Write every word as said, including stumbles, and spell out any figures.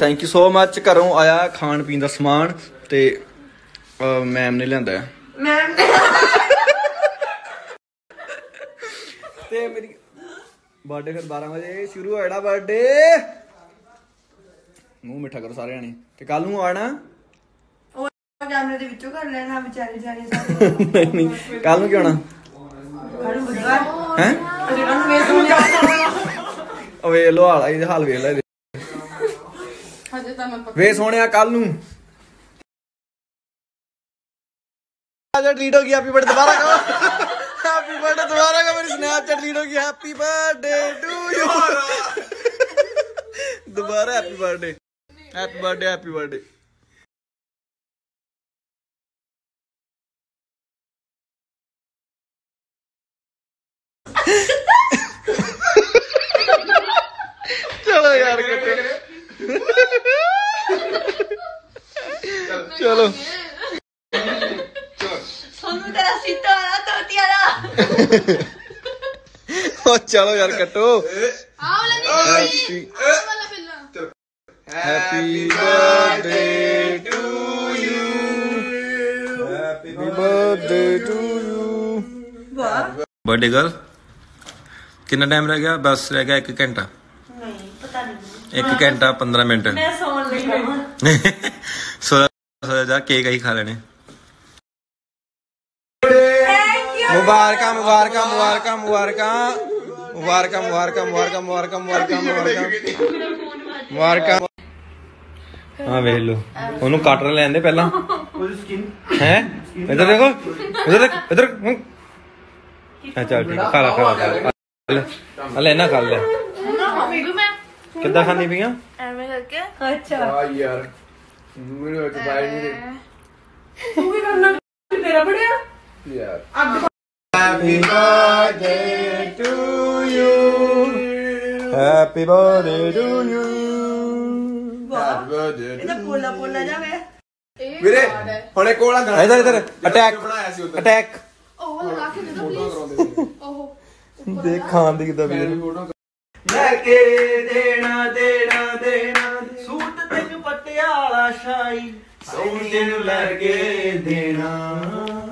Thank you so much. घरों आया खाण पीन का समान ते मैम ने लियांदा है मैम ने ते मेरी बर्थडे फिर बारह बजे शुरू होएगा बर्थडे। मुंह मिठा करो सारे जने ते कल नूं आना कैमरे दे विचों कर लेना बेचारे जाने सारे नहीं नहीं कल नूं क्यों आना हैं वे लो हाल ये हाल वेख ले वे सोने कल नूं डिलीट हो गया। हैप्पी बर्थडे दोबारा करो हैप्पी बर्थडे दोबारा का मेरी स्नैपचैट डिलीट हो गई। हैप्पी बर्थडे टू यू दोबारा happy birthday happy birthday happy birthday. चलो यार चलो चलो यार कटो। Happy birthday to you happy birthday to you. Birthday girl कितना टाइम रह गया? बस रह गया एक घंटा एक घंटा पंद्रह मिनट सोलह जा केक ही खा लेने। मुबारक मुबारक मुबारक मुबारक मुबारक मुबारक मुबारक मुबारक मुबारक मुबारक मुबारक। हाँ वेख लो ओनू काटन लेंदे पहला हैं इधर देखो इधर देख इधर चल ठीक खा ला खा ला ले ना खा ले किद्दां खानी पियां एवें करके। अच्छा यार मेरे को बाय नहीं दे तू भी करना तेरा बढ़िया यार। Happy birthday to you happy birthday to you happy birthday इधर बोला बोला जावे ਵੀਰੇ ਹੁਣੇ ਕੋਲਾ ਗਾਣਾ ਇਧਰ ਇਧਰ ਅਟੈਕ ਬਣਾਇਆ ਸੀ ਉਧਰ ਅਟੈਕ ਉਹ ਲਗਾ ਕੇ ਦੇ ਦੋ ਪਲੀਜ਼ ਉਹ ਦੇਖ ਖਾਨ ਦੀ ਕਿਦਾਂ ਵੀਰੇ ਲੈ ਕੇ ਦੇਣਾ ਦੇਣਾ ਦੇਣਾ ਸੂਟ ਤੈਨੂੰ ਪਟਿਆਲਾ ਸ਼ਾਈ ਸੋਹਣੇ ਨੂੰ ਲੈ ਕੇ ਦੇਣਾ